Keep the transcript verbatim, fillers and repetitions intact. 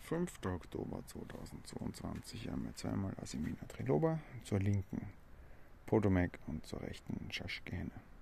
fünfter Oktober zweitausendzweiundzwanzig haben wir zweimal Asimina Triloba, zur linken Potomac und zur rechten Schaschkehenne.